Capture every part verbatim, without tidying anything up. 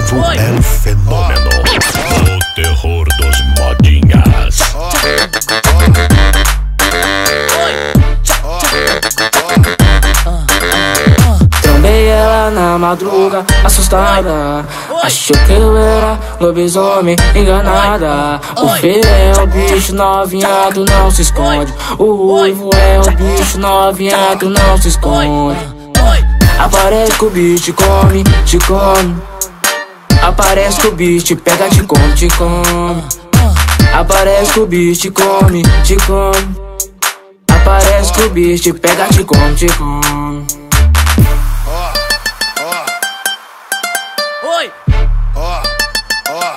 Ivo é o fenômeno, o terror dos modinhas. Trombei ela na madruga, assustada. Achou que eu era lobisomem, enganada. O feio é o bicho, novinha, tu não se esconde. O ruivo é o bicho, novinha, tu não se esconde. Aparece que o bicho te come, te come. Aparece que o bicho te pega, te come, te come. Aparece que o bicho te come, te come. Aparece que o bicho te pega, te come, te come. Oi! Ó, ó.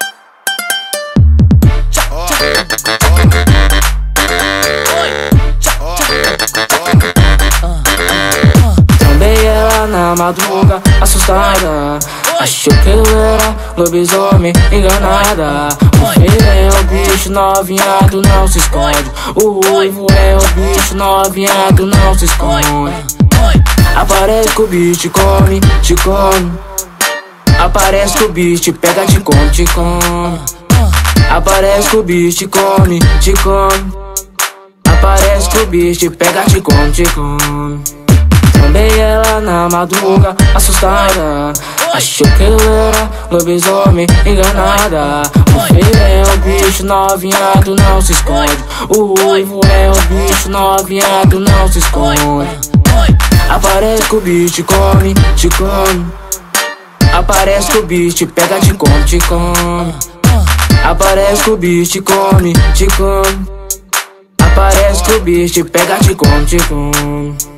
Trombei ela na madruga, assustada. Achou que eu era lobisomem, enganada. O feio é o bicho, novinha, tu não se esconde. O ruivo é o bicho, novinha, tu não se esconde. Aparece que o bicho te come, te come. Aparece que o bicho te pega, te come, te come. Aparece que o bicho te come, te come. Aparece que o bicho te pega, te come, te come. Trombei ela na madruga, assustada. Achou que eu era lobisomem, enganada. O feio é o bicho, novinha, tu não se esconde. O ruivo é o bicho, novinha, tu não se esconde. Aparece que o bicho te come, te come. Aparece que o bicho te pega, te come, te come. Aparece que o bicho te come, te come. Aparece que o bicho te pega, te come, te come.